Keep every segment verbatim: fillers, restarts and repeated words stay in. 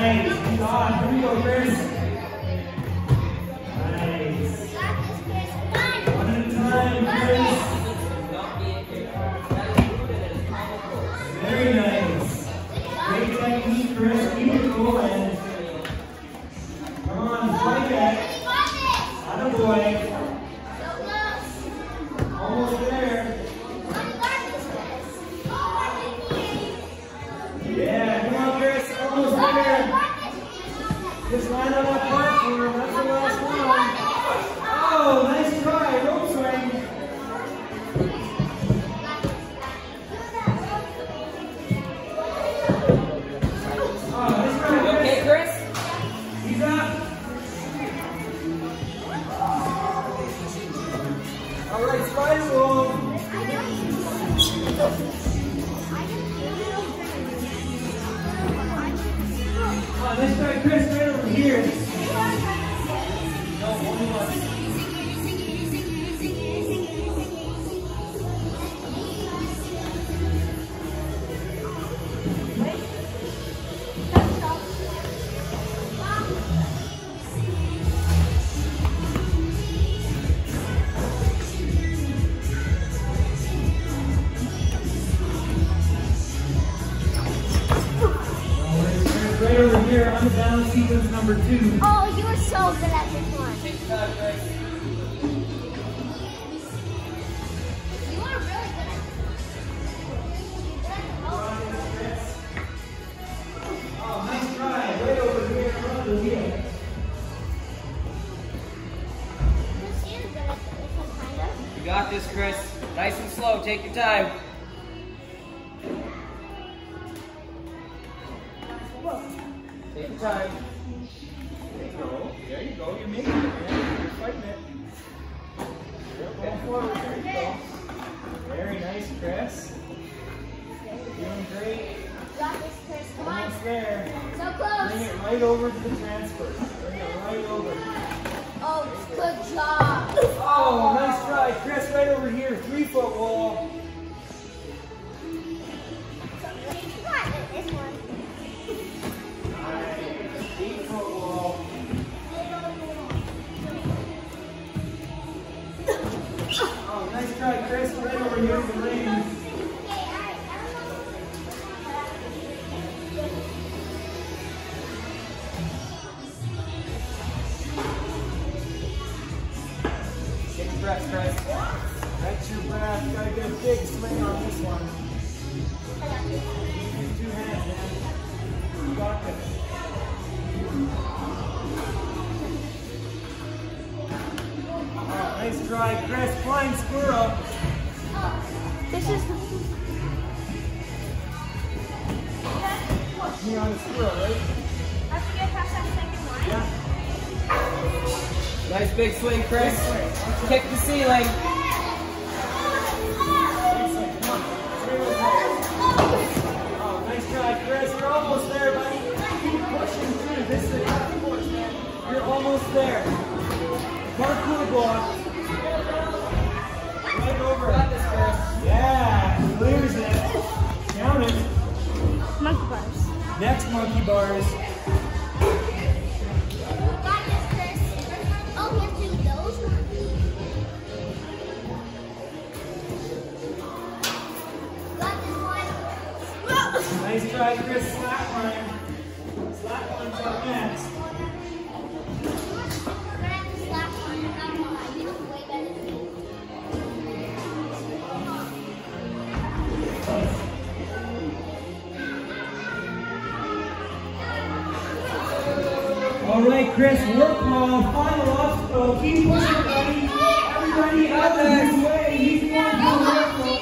Nice. He's on. Here we go, Chris. Nice. One at a time, Chris. Very nice. Great technique, Chris. Keep it going. Come on, fight it. Attaboy. Almost there. Yeah, come on, Chris. Almost there. Just line on that platform. That's the last one. Oh, nice try. Rope swing. Oh, nice try. You okay, Chris? He's up. All right, spider roll. Oh, let's try Chris right over here. No, one more. Right over here on the balance sequence number two. Oh, you were so good at this one. You are really good at this. Oh, nice try. Right over here in front of the wheel. She is good at this one, kind of. You got this, Chris. Nice and slow. Take your time. Take your time. There you go. There you go. You're making it, man. You're fighting it. You're going forward. There you go. Very nice, Chris. You're doing great. Got this, Chris. Come on. Almost there. So close. Bring it right over to the transfer. Bring it right over. Oh, good job. Oh, nice try. Chris, right over here. Three foot wall. So, you got this one. Eight foot wall. Oh, nice try, Chris. Right over here in the lane. Take a breath, Chris. That's your breath. You gotta get a big swing on this one. Use two hands, man. You got this. Oh, nice try, Chris. Flying squirrel. This is Me on the squirrel, right? have to get past that second line. Yeah. Nice big swing, Chris. Kick the ceiling. Oh, nice try, Chris. You're almost there, buddy. Keep pushing through. This is a tough course, man. You're almost there. Parkour block. Right over. Got this, Chris. Yeah, clears it. Count it. Monkey bars. Next monkey bars. Got this, Chris. Oh, we have to do those ones. Got this one. Nice try, Chris. Slackline. Slackline's up next. All right, Chris, work ball, final obstacle. Keep pushing, buddy. Everybody out of his way. He's going to the work ball.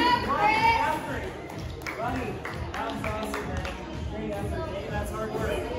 Yes! Buddy, that was awesome, man. Great effort, eh? That's hard work.